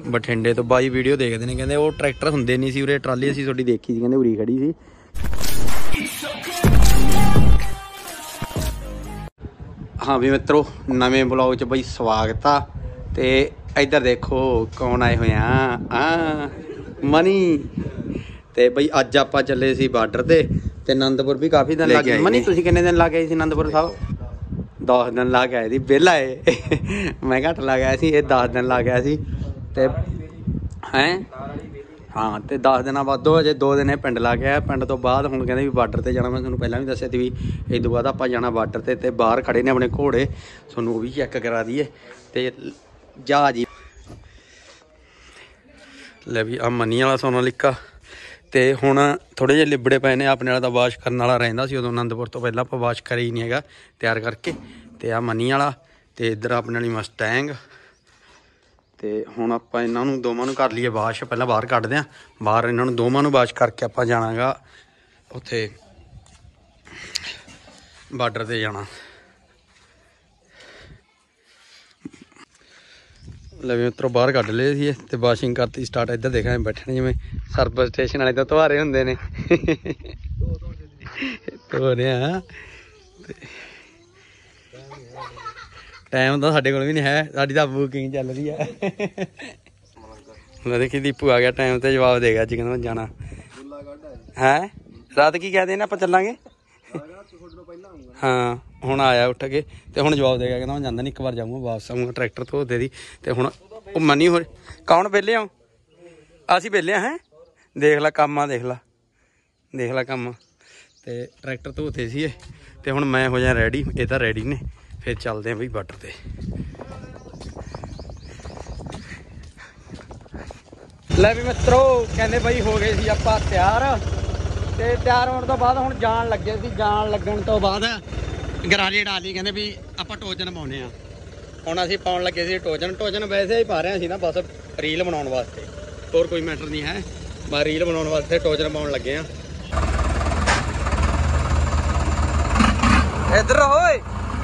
ਬਠਿੰਡੇ ਤੋਂ ਬਾਈ ਵੀਡੀਓ ਦੇਖਦੇ ਨੇ, ਕਹਿੰਦੇ ਉਹ ਟਰੈਕਟਰ ਹੁੰਦੇ ਨਹੀਂ ਸੀ ਉਰੇ, ਟਰਾਲੀ ਅਸੀਂ ਤੁਹਾਡੀ ਦੇਖੀ ਸੀ, ਕਹਿੰਦੇ ਉਰੀ ਖੜੀ ਸੀ। हाँ भी मित्रों, नवे ब्लॉग च बई स्वागत आ। ते इधर देखो कौन आए हुए हैं, मनी। ते बई अज आप चले सी बार्डर ते आनंदपुर भी काफ़ी दिन लग गए। मनी तुसीं किन्ने दिन ला के आए सी आनंदपुर साहब? 10 दिन ला के आए सी, बिल आए मैं घट ला के आया सी, 10 दिन ला के आया सी। ते हैं हाँ, तो 10 दिन बाद अजे 2 दिन पिंड ला के आया। पिंड तो बाद हुण कहंदे भी बार्डर ते जाना। मैं तुहानूं पहलां भी दस्सिया सी भी इस तो बाद आपां जाना बार्डर ते बाहर खड़े ने अपने घोड़े, तुहानूं वो भी चैक करा दईए। ते जहाज ही ले भी आ मनी वाला सोनालिका। ते हुण थोड़े जे लिबड़े पे ने, अपने वाला तां वाश करन वाला रहिंदा सी, उदों आनंदपुर तो पहलां आपां वाश करे ही नहीं हैगा तैयार करके। ते आ मनी वाला ते इधर अपने वाली मस्टैंग। तो हुण आपां इन्हां नूं दोवां नूं कर लईए वाश, पहलां बाहर कड्डदे आं। बाहर इन्हां नूं दोवां नूं वाश करके आपां जाना गा उत्थे बार्डर ते जाना। ले मित्रों बाहर कड्ड लए सी ते वाशिंग करती स्टार्ट। इधर देखा बैठे जिवें सर्विस स्टेशन वाले तो धुआरे हुंदे ने धो रहे हैं। टाइम तो साढ़े कोल भी नहीं है, साड़ी तो बुकिंग चल रही है। देखी दीपू आ गया टाइम तो जवाब देगा जी, कहना जाना है। रात की कहते हैं आप चलांगे? हाँ हुण आया उठ के ते हुण जवाब देगा, कहना मैं जांदा नहीं, एक बार जाऊँगा वापस आऊँगा ट्रैक्टर धो दे दी। ते हुण ओ मनी हो कौन वेले हो? असीं वेले हैं। देख ला काम आ, देख ला काम। ते ट्रैक्टर धोते सी ते हुण मैं हो जाए रेडी, ये तो रेडी ने। फिर चलते हैं बई बार्डर ते। ले भी मित्रों कहते बई हो गए सी आपां तैयार। ते तैयार होने तो बाद हुण जान लगे सी। जान लगन तो बाद गरारी डाली, कहते भी आपां टोजन पाउने आ। हुण असीं पाउण लगे सी टोजन। टोजन वैसे ही पा रहे सी ना, बस रील बनाउण वास्ते, होर कोई मैटर नहीं है। बस रील बनाउण वास्ते टोजन पाउण लगे आ। इधर होए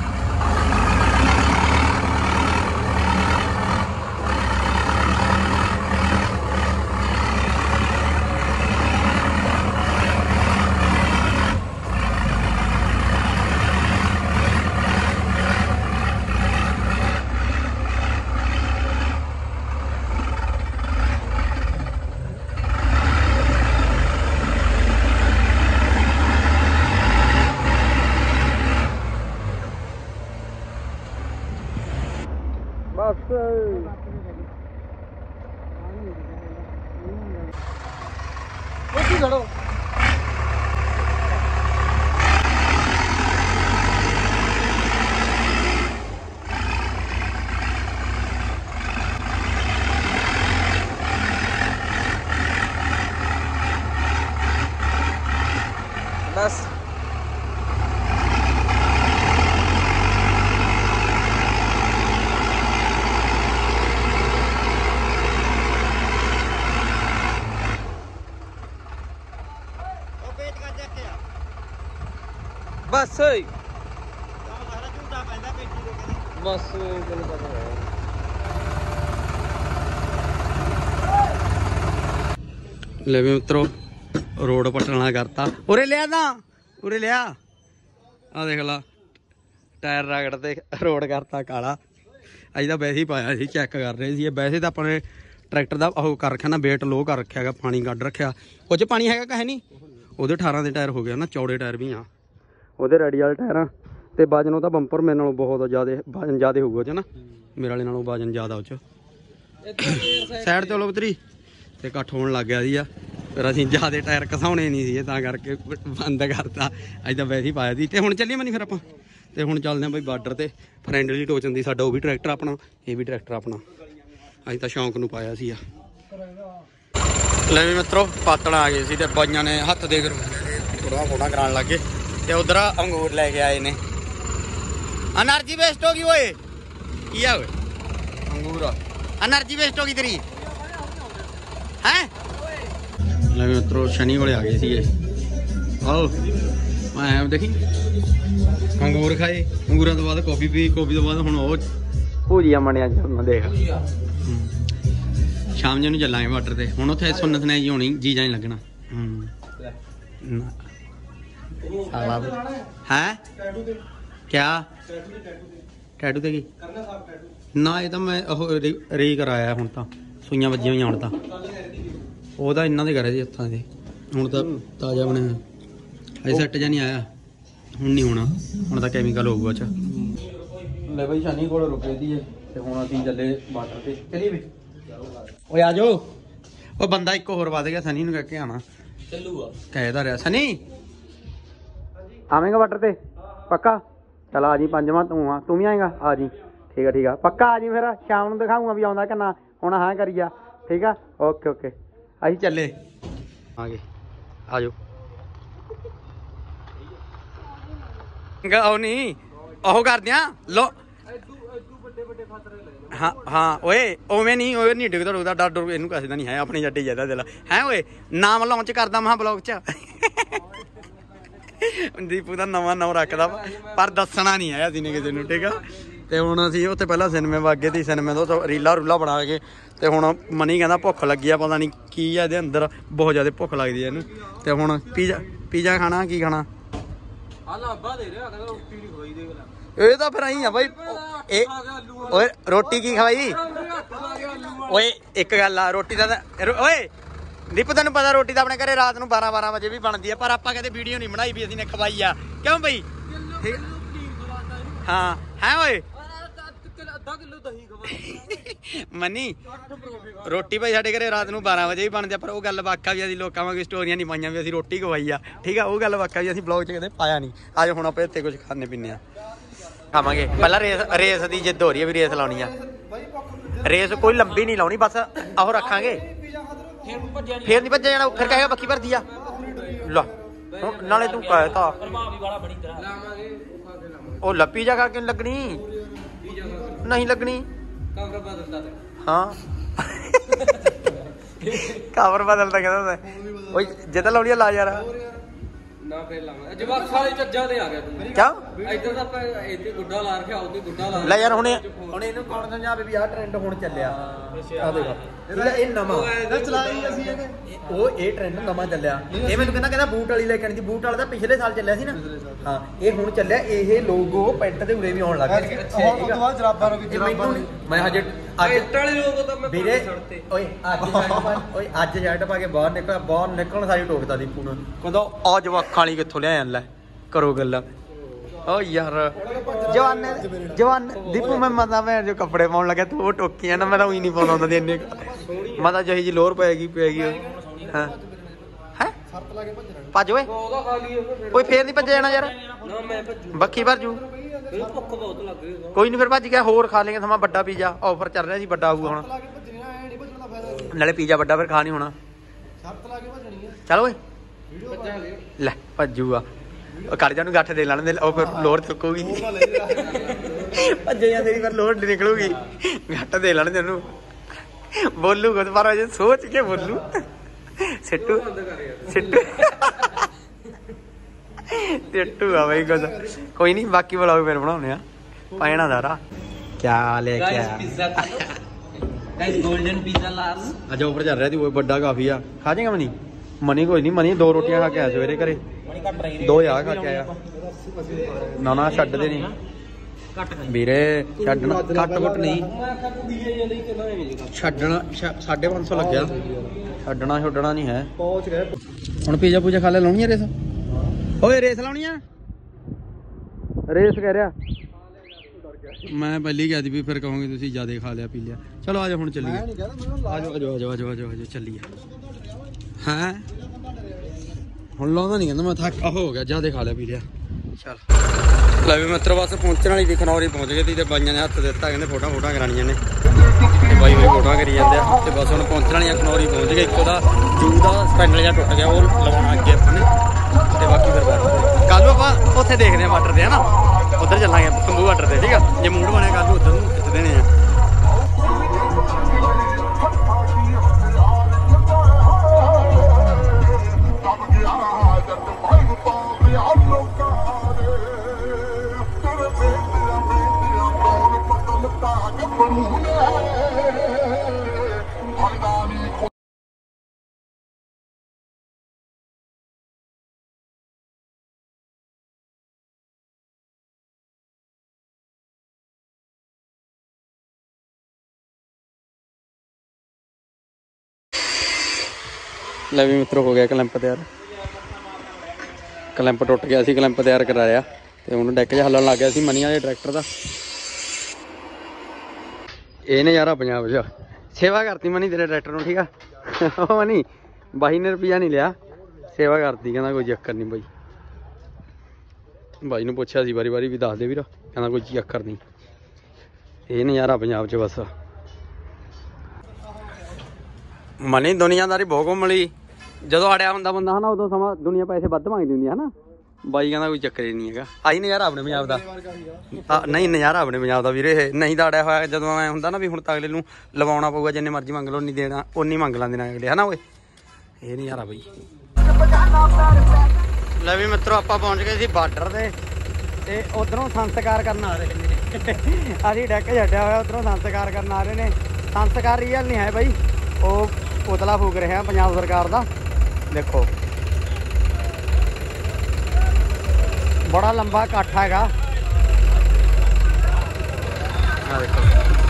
खड़ो। बस बस बस ले मित्रों रोड पट्टन वाला करता। उरे लिया ना, उरे लिया आ देख ला टायर रगड़ते रोड करता काला। अज तो वैसे ही पाया सी, चैक कर रहे थे। वैसे तो अपने ट्रैक्टर का ਉਹ कर रखा ना, वेट लो कर रखा है, पानी कढ़ रखा। कुछ पानी है कहे नहीं, वो 18 के टायर हो गया ना, चौड़े टायर भी हाँ वो रेडी वाले टायर। तो वजन वह बंपर मेरे नालों बहुत ज़्यादा वजन ज़्यादा होगा ना, मेरे वाले नालों वजन ज़्यादा उस साइड चलो पुत्री। तो कट्ठ होने लग गया सी। फिर असीं ज़्यादा टायर घसाने नहीं सी, तां करके बंद करता। अज तो वैसे ही पाया सी। तो हुण चलीए मनी फिर आपां। तो हुण चलदे बई बार्डर ते। फ्रेंडली टोचन दी साडा वो भी ट्रैक्टर अपना, ये भी ट्रैक्टर अपना। अज तो शौक नूं पाया सी। ले भी मित्रों पातड़ आ गए सी ते बाइयां ने हत्थ दे थोड़ा फोड़ा कराने लग गए। तो उधर अंगूर लैके आए ने। एनर्जी वेस्ट होगी वो क्या अंगूर एनर्जी वेस्ट होगी तेरी हैं। ले मित्रों शनि वाले आ गए सी। आओ मैं देखी अंगूर खाए, अंगूर तो बाद कॉफी पी, कॉफी तो बाद हुण भुजिया मनिया देख शाम जी चलांगे वाटर से हुण उत्थे सुन्नत ने जी होनी जीजा नहीं लगना है क्या टैटू ते की ना ये तो मैं री कराया हुण तां सूइयां वजियां होईयां हुण तां ओहदा इन्हां दे करे जी हत्थां दे हुण तां ताज़ा बने अजे सैट जा नहीं आया हुण नहीं होना हुण तां कैमिकल होऊगा च ले बई शनी कोल रुके दी ते हुण असीं चले वाटर ते चलिए भी ओए आ जाओ ओ बंदा एक होर वध गया सनी नूं कह के आना चलूगा कहदा रहा सनी आवेंगा वाटर ते पक्का चल आ जी पंजवां तू भी आएगा आ जी ठीक है पक्का आ जी फिर शाम नूं दिखाऊंगा भी आउंदा कि ना हुण हाँ करिया ठीक है ओके ओके असीं चले आ गए आ जाओ नहीं ओह कर दियां लो हाँ हाँ ओए ओवें नहीं ओए नहीं डिगदा डुगदा डर डर इनू किसी का नहीं है अपनी जड्डी ज्यादा दिल है ओए नाम लॉन्च करदा महा ब्लॉग च दीपू का नवा नाम रखदा पर दसना नहीं है असीं ने किसी नूं ठीक है ते हुण असीं उत्थे पहला सिनेमे वगे ती सिनेमे तो रीला रूला बना के ते हुण मनी कहंदा भुख लगी आ पता नहीं की है इहदे अंदर बहुत ज्यादा भुख लगदी है इहनूं ते हुण पीजा खाना की खाना ਇਹ ਤਾਂ ਫਿਰ ਆਈ ਆ ਬਾਈ ਓਏ ਰੋਟੀ ਕੀ ਖਵਾਈ ਓਏ ਇੱਕ ਗੱਲ ਆ ਰੋਟੀ ਦਾ ਓਏ ਦੀਪ ਤੈਨੂੰ ਪਤਾ ਰੋਟੀ ਤਾਂ ਆਪਣੇ ਘਰੇ ਰਾਤ ਨੂੰ 12 ਵਜੇ ਵੀ ਬਣਦੀ ਆ ਪਰ ਆਪਾਂ ਕਦੇ ਵੀਡੀਓ ਨਹੀਂ ਬਣਾਈ ਵੀ ਅਸੀਂ ਨੇ ਖਵਾਈ ਆ ਕਿਉਂ ਬਈ ਹਾਂ ਹੈ ਓਏ ਮਨੀ ਰੋਟੀ ਭਾਈ ਸਾਡੇ ਘਰੇ ਰਾਤ ਨੂੰ 12 ਵਜੇ ਵੀ ਬਣਦੀ ਆ ਪਰ ਉਹ ਗੱਲ ਵਾਕਾ ਵੀ ਅਸੀਂ ਲੋਕਾਂ ਵਾਂਗ ਸਟੋਰੀਆਂ ਨਹੀਂ ਪਾਈਆਂ ਵੀ ਅਸੀਂ ਰੋਟੀ ਖਵਾਈ ਆ ਠੀਕ ਆ ਉਹ ਗੱਲ ਵਾਕਾ ਵੀ ਅਸੀਂ ਬਲੌਗ 'ਚ ਕਦੇ ਪਾਇਆ ਨਹੀਂ ਅੱਜ ਹੁਣ ਆਪਾਂ ਇੱਥੇ ਕੁਝ ਖਾਣੇ ਪੀਣੇ ਆ ਖਾਵਾਂਗੇ ਪਹਿਲਾਂ ਰੇਸ ਦੀ ਜਿੱਦ ਹੋ ਰਹੀ ਹੈ ਵੀ ਰੇਸ ਲਾਉਣੀ ਆ ਰੇਸ ਕੋਈ ਲੰਬੀ ਨਹੀਂ ਲਾਉਣੀ ਬਸ ਆਹੋ ਰੱਖਾਂਗੇ ਫੇਰ ਨਹੀਂ ਭੱਜਿਆ ਜਾਣਾ ਫਿਰ ਕਹੇਗਾ ਬੱਕੀ ਭਰਦੀ ਆ ਲਾ ਨਾਲੇ ਤੂੰ ਕਹਿਤਾ ਉਹ ਲੱਪੀ ਜਾ ਕਰਕੇ ਲੱਗਣੀ नहीं लगनी हाँ कवर बदलता कहता जिदा लाउनी ला यार ना फिर लावांगे जवाब सारे चज्जा ते आ गया तू क्या इधर दा इथे गुड्डा ला रखया उधर गुड्डा ला ले यार हुणे इनु कौन समझावे भी आ ट्रेंड हुण चलिया आ देखो ਇਹ ਨਵਾਂ ਚਲਾਈ ਅਸੀਂ ਉਹ ਇਹ ਟ੍ਰੈਂਡ ਨਵਾਂ ਚੱਲਿਆ ਇਹ ਮੈਨੂੰ ਕਹਿੰਦਾ ਬੂਟ ਵਾਲੀ ਲੈ ਕੇ ਆਣੀ ਸੀ ਬੂਟ ਵਾਲਾ ਤਾਂ ਪਿਛਲੇ ਸਾਲ ਚੱਲਿਆ ਸੀ ਨਾ ਹਾਂ ਇਹ ਹੁਣ ਚੱਲਿਆ ਇਹ ਲੋਗੋ ਪੈਂਟ ਦੇ ਉਰੇ ਵੀ ਆਉਣ ਲੱਗ ਗਿਆ ਉਹ ਤੋਂ ਬਾਅਦ ਜਰਾਬਾਂ ਨੂੰ ਵੀ ਜਰਾਬਾਂ ਮੈਂ ਹਜੇ ਪੈਂਟ ਵਾਲੇ ਲੋਗੋ ਤਾਂ ਮੈਂ ਵੀਰੇ ਓਏ ਅੱਜ ਸ਼ਰਟ ਪਾ ਕੇ ਬਾਹਰ ਨਿਕਲਣ ਸਾਰੀ ਟੋਕਦਾ ਦੀਪੂ ਨੂੰ ਕਹਿੰਦਾ ਆ ਜਵਾਕਾਂ ਵਾਲੀ ਕਿੱਥੋਂ ਲਿਆ ਲੈ ਕਰੋ ਗੱਲਾਂ ओ यार जवान दीपू मैं मता मैं जो कपड़े पाउन लगा तू वो टोकियां ना मैं तो नहीं पाउंदा हुंदा इन्ने मता जही जी लोर पेगी हां हैं भज ओए कोई फेर नहीं भज जाना यार बक्खी भर जू कोई नहीं फिर भज गया होर खा लेंगे थमा बड़ा पिज़्ज़ा ऑफर चल रहा जी बड़ा आऊगा हुण नाले पिज़्ज़ा बड़ा फिर खा नहीं होना चल ओए ले भजूगा कट जा गठ दे लाने फिर लोड़ चुकूगी भजे जाते फिर लोड़ निकलूगी गठ दे लाने तेन बोलूगा पर अजे सोच के बोलू सिट्टू सिट्टू सिट्टू आ भाई कुछ कोई नहीं बाकी ब्लॉग फिर बनाने पैना सारा क्या लेके गोल्डन पिज़्ज़ा लार्ज अच्छा ऊपर चल रहा थी वो बड़ा काफी आ खा जाएगा मनी मनी कोई नहीं मनी 2 रोटियां खा के आया सवेरे घरे 2 यार खा के आया ना छड्डदे नहीं ਵੀਰੇ ਛੱਡਣਾ ਘੱਟ ਘੁੱਟ ਨਹੀਂ ਛੱਡਣਾ 550 ਲੱਗਿਆ ਛੱਡਣਾ ਨਹੀਂ ਹੈ ਪਹੁੰਚ ਗਏ ਹੁਣ ਪੀਜ਼ਾ ਪੂਜਾ ਖਾ ਲੈ ਲਾਉਣੀ ਆ ਰੇਸ ਓਏ ਰੇਸ ਲਾਉਣੀ ਆ ਰੇਸ ਕਹਿ ਰਿਹਾ ਮੈਂ ਪਹਿਲੀ ਕਹਿ ਦੀ ਵੀ ਫਿਰ ਕਹੋਗੇ ਤੁਸੀਂ ਜ਼ਿਆਦਾ ਖਾ ਲਿਆ ਪੀ ਲਿਆ ਚਲੋ ਆਜੋ ਹੁਣ ਚੱਲੀਏ ਆਜੋ ਚੱਲੀਏ हैं ਹੁਣ ਲਾਉਂਦਾ ਨਹੀਂ ਕਹਿੰਦਾ ਮੈਂ ਥੱਕ ਹੋ ਗਿਆ ਜ਼ਿਆਦਾ ਖਾ ਲਿਆ ਪੀ ਲਿਆ ਚੱਲ ਲੈ ਵੀ ਮਿੱਤਰ ਬਸ ਪਹੁੰਚਣ ਵਾਲੀ ਦੀ ਖਨੌਰੀ ਪਹੁੰਚ ਗਏ ਸੀ ਤੇ ਬਾਈਆਂ ਨੇ ਹੱਥ ਦਿੱਤਾ ਕਹਿੰਦੇ ਫੋਟੋਆਂ ਕਰਾਉਣੀਆਂ ਨੇ ਤੇ ਬਾਈ ਫੋਟੋਆਂ ਕਰੀ ਜਾਂਦੇ ਆ ਤੇ ਬਸ ਹੁਣ ਪਹੁੰਚਣ ਵਾਲੀਆਂ ਖਨੌਰੀ ਪਹੁੰਚ ਗਏ ਇੱਕ ਉਹਦਾ ਜੂ ਦਾ ਸਪੈਂਡਲ ਜਿਹਾ ਟੁੱਟ ਗਿਆ ਉਹ ਲਵਾਉਣਾ ਅੱਗੇ ਆਪਾਂ ਨੇ ਤੇ ਬਾਕੀ ਫਿਰ ਕੱਲ ਆਪਾਂ ਉੱਥੇ ਦੇਖਦੇ ਆ ਵਾਟਰ ਤੇ ਹਨਾ ਉੱਧਰ ਚੱਲਾਂਗੇ ਕੰਬੂ ਵਾਟਰ ਤੇ ਠੀਕ ਆ ਜੇ ਮੂਡ ਬਣਿਆ ਕੱਲ ਨੂੰ ਉੱਧਰ ਨੂੰ ਖਿੱਚ ਦੇਣੇ ਆ I'm ਲੈ ਵੀ ਮਿੱਤਰੋ ਹੋ ਗਿਆ ਕਲੈਂਪ ਤਿਆਰ। ਕਲੈਂਪ ਟੁੱਟ ਗਿਆ ਸੀ, ਕਲੈਂਪ ਤਿਆਰ ਕਰਾਇਆ ਤੇ ਹੁਣ ਡੈਕ 'ਚ ਹੱਲਣ ਲੱਗ ਗਿਆ ਸੀ ਮਨੀਆਂ ਦੇ ਟਰੈਕਟਰ ਦਾ। ਇਹ ਨਜ਼ਾਰਾ ਪੰਜਾਬ 'ਚ। ਸੇਵਾ ਕਰਤੀ ਮਨੀ ਤੇਰੇ ਟਰੈਕਟਰ ਨੂੰ, ਠੀਕ ਆ। ਉਹ ਮਨੀ ਬਾਈ ਨੇ ਰੁਪਈਆ ਨਹੀਂ ਲਿਆ, ਸੇਵਾ ਕਰਤੀ। ਕਹਿੰਦਾ ਕੋਈ ਚੱਕਰ ਨਹੀਂ ਬਾਈ। ਬਾਈ ਨੂੰ ਪੁੱਛਿਆ ਸੀ ਵਾਰੀ ਵਾਰੀ ਵੀ ਦੱਸ ਦੇ ਵੀਰ, ਕਹਿੰਦਾ ਕੋਈ ਚੱਕਰ ਨਹੀਂ। ਇਹ ਨਜ਼ਾਰਾ ਪੰਜਾਬ 'ਚ ਬਸ। ਮਨੀ ਦੁਨੀਆਦਾਰੀ ਬਹੁਤ ਘੁੰਮ ਲਈ। ਜਦੋਂ ਅੜਿਆ ਹੁੰਦਾ ਬੰਦਾ ਹਨਾ, ਉਦੋਂ ਸਮਾਂ ਦੁਨੀਆ ਪੈਸੇ ਵੱਧ ਮੰਗਦੀ ਹੁੰਦੀ ਹੈ ਨਾ। ਬਾਈ ਕਹਿੰਦਾ ਕੋਈ ਚੱਕਰ ਹੀ ਨਹੀਂ ਹੈਗਾ। ਆਹੀ ਨਜ਼ਾਰਾ ਆਪਣੇ ਪੰਜਾਬ ਦਾ। ਨਹੀਂ ਨਜ਼ਾਰਾ ਆਪਣੇ ਪੰਜਾਬ ਦਾ ਵੀਰੇ। ਇਹ ਨਹੀਂ ਤਾਂ ਅੜਿਆ ਹੋਇਆ ਜਦੋਂ ਐ ਹੁੰਦਾ ਨਾ ਵੀ ਹੁਣ ਤਾਂ ਅਗਲੇ ਨੂੰ ਲਵਾਉਣਾ ਪਊਗਾ, ਜਿੰਨੇ ਮਰਜ਼ੀ ਮੰਗ ਲਓ, ਨਹੀਂ ਦੇਣਾ ਉਨੀ ਮੰਗ ਲੈਂਦੇ ਨੇ ਅਗਲੇ, ਹਨਾ ਓਏ। ਇਹ ਨਜ਼ਾਰਾ ਬਈ। ਲੈ ਵੀ ਮਿੱਤਰੋ ਆਪਾਂ ਪਹੁੰਚ ਗਏ ਸੀ ਬਾਰਡਰ ਤੇ ਉਧਰੋਂ ਸੰਸਕਾਰ ਕਰਨ ਆ ਰਹੇ ਨੇ। ਅਸੀਂ ਡੈਕ ਛੱਡਿਆ ਹੋਇਆ, ਉਧਰੋਂ ਸੰਸਕਾਰ ਕਰਨ ਆ ਰਹੇ ਨੇ। ਸੰਸਕਾਰ ਰੀਅਲ ਨਹੀਂ ਹੈ ਬਾਈ, ਉਹ ਪੁਤਲਾ ਫੂਕ ਰਿਹਾ ਪੰਜਾਬ ਸਰਕਾਰ ਦਾ। ਦੇਖੋ ਬੜਾ ਲੰਬਾ ਇਕੱਠ ਹੈਗਾ। ਆ ਦੇਖੋ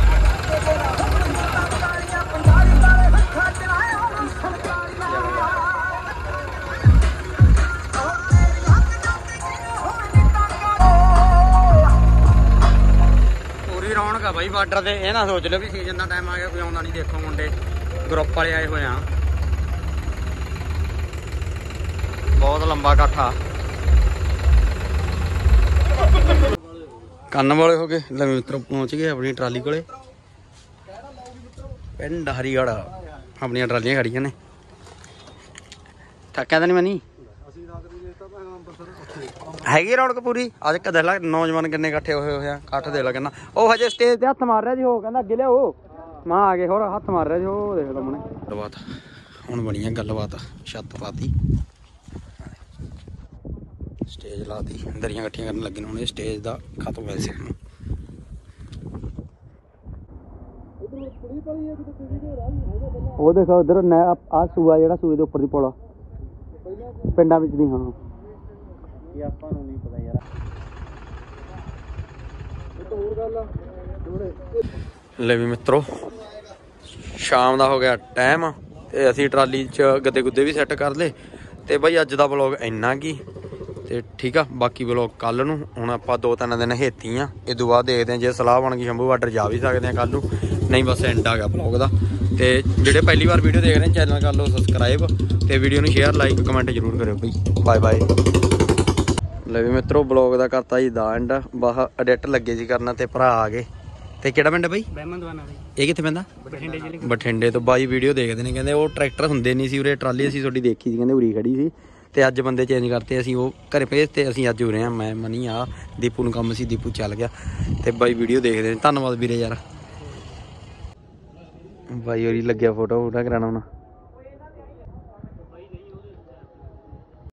ਪੂਰੀ ਰੌਣਕ ਆ ਬਾਈ ਬਾਰਡਰ ਤੇ। ਇਹ ਨਾ ਸੋਚ ਲਿਓ ਵੀ ਸੀਜ਼ਨ ਦਾ ਟਾਈਮ ਆ ਗਿਆ ਕੋਈ ਆਉਂਦਾ ਨਹੀਂ। ਦੇਖੋ ਮੁੰਡੇ ਗਰੁੱਪ ਵਾਲੇ ਆਏ ਹੋਏ ਆ, ਬਹੁਤ ਲੰਬਾ ਇਕੱਠ ਆ। ਕੰਨ ਵਾਲੇ ਹੋ ਗਏ। ਲੈ ਮਿੱਤਰੋ ਪਹੁੰਚ ਗਏ ਆਪਣੀ ਟਰਾਲੀ ਕੋਲੇ। ਪਿੰਡ ਹਰੀਗੜ੍ਹ ਆਪਣੀਆਂ ਟਰਾਲੀਆਂ ਖੜੀਆਂ ਨੇ। ਥੱਕਿਆ ਤਾਂ ਨਹੀਂ ਮਨੀ? ਹੈਗੀ ਰੌਣਕ ਪੂਰੀ। ਅੱਜ ਦੇਖ ਲਾ ਨੌਜਵਾਨ ਕਿੰਨੇ ਇਕੱਠੇ ਹੋਏ ਆ। ਇਕੱਠ ਦੇ ਲਾ ਕਿੰਨਾ। ਉਹ ਹਜੇ ਸਟੇਜ ਤੇ ਹੱਥ ਮਾਰ ਰਿਹਾ ਜੀ। ਉਹ ਕਹਿੰਦਾ ਅੱਗੇ ਲਿਆਓ, ਮਾਂ ਆ ਗਏ। ਹੋਰ ਹੱਥ ਮਾਰ ਰਿਹਾ ਜੀ। ਉਹ ਦੇਖ ਲਓ ਮਨੇ ਗੱਲਬਾਤ ਹੁਣ ਬਣੀ ਆ। ਗੱਲਬਾਤ ਛੱਤ ਪਾਤੀ, ਸਟੇਜ ਲਾਤੀ, ਦਰੀਆਂ ਇਕੱਠੀਆਂ ਕਰਨ ਲੱਗੇ ਨੇ। ਹੁਣ ਇਹ ਸਟੇਜ ਦਾ ਖਤਮ ਵੈਸੇ ਹੁਣ। ਉਹ ਦੇਖੋ ਉਧਰ ਆਹ ਸੂਆ ਜਿਹੜਾ ਸੂਏ ਦੇ ਉੱਪਰ ਦੀ ਪੁਲ ਪਿੰਡਾਂ ਵਿੱਚ ਨਹੀਂ। ਹਾਂ ਇਹ ਆਪਾਂ ਨੂੰ ਨਹੀਂ ਪਤਾ ਯਾਰ। ਲੈ ਵੀ ਮਿੱਤਰੋ ਸ਼ਾਮ ਦਾ ਹੋ ਗਿਆ ਟਾਈਮ ਤੇ ਅਸੀਂ ਟਰਾਲੀ 'ਚ ਗੱਦੇ ਗੁੱਦੇ ਵੀ ਸੈੱਟ ਕਰ ਲਏ। ਤੇ ਬਾਈ ਅੱਜ ਦਾ ਵਲੋਗ ਇੰਨਾ ਕੀ ਤੇ ਠੀਕ ਆ। ਬਾਕੀ ਵਲੋਗ ਕੱਲ ਨੂੰ। ਹੁਣ ਆਪਾਂ 2-3 ਦਿਨ ਹੇਤੀ ਆ। ਇਹ ਤੋਂ ਬਾਅਦ ਦੇਖਦੇ ਹਾਂ, ਜੇ ਸਲਾਹ ਬਣ ਗਈ ਸ਼ੰਭੂ ਬਾਰਡਰ ਜਾ ਵੀ ਸਕਦੇ ਹਾਂ ਕੱਲ ਨੂੰ। ਨਹੀਂ ਬਸ ਐਂਡ ਆ ਗਿਆ ਵਲੋਗ ਦਾ। ਤੇ ਜਿਹੜੇ ਪਹਿਲੀ ਵਾਰ ਵੀਡੀਓ ਦੇਖ ਰਹੇ ਨੇ ਚੈਨਲ ਕਰ ਲਓ ਸਬਸਕ੍ਰਾਈਬ ਤੇ ਵੀਡੀਓ ਨੂੰ ਸ਼ੇਅਰ ਲਾਈਕ ਕਮੈਂਟ ਜ਼ਰੂਰ ਕਰਿਓ ਬਈ। Bye bye. ਲੈ ਵੀ ਮਿੱਤਰੋ ਵਲੋਗ ਦਾ ਕਰਤਾ ਜੀ ਦਾ ਐਂਡ। ਬਾਹ ਐਡਿਟ ਲੱਗੇ ਸੀ ਕਰਨਾ ਤੇ ਭਰਾ ਆ ਗਏ। ਤੇ ਕਿਹੜਾ ਪਿੰਡ ਬਾਈ? ਇਹ ਕਿੱਥੇ ਪੈਂਦਾ? ਬਠਿੰਡੇ ਜ਼ਿਲ੍ਹੇ। ਬਠਿੰਡੇ ਤੋਂ ਬਾਈ ਵੀਡੀਓ ਦੇਖਦੇ ਨੇ, ਕਹਿੰਦੇ ਉਹ ਟਰੈਕਟਰ ਹੁੰਦੇ ਨਹੀਂ ਸੀ ਉਰੇ। ਟਰਾਲੀ ਅਸੀਂ ਤੁਹਾਡੀ ਦੇਖੀ ਸੀ, ਕਹਿੰਦੇ ਉਰੀ ਖੜੀ ਸੀ। ਤੇ ਅੱਜ ਬੰਦੇ ਚੇਂਜ ਕਰਤੇ, ਅਸੀਂ ਉਹ ਘਰੇ ਭੇਜ ਤੇ ਅਸੀਂ ਅੱਜ ਉਰੇ ਆ। ਮੈਂ ਮਨੀ ਆ, ਦੀਪੂ ਨੂੰ ਕੰਮ ਸੀ, ਦੀਪੂ ਚੱਲ ਗਿਆ। ਤੇ ਬਾਈ ਵੀਡੀਓ ਦੇਖਦੇ ਨੇ। ਧੰਨਵਾਦ ਵੀਰੇ ਯਾਰ। ਬਾਈ ਹੋਰੀ ਲੱਗਿਆ ਫੋਟੋ ਕਰਾਉਣਾ ਹੁਣ।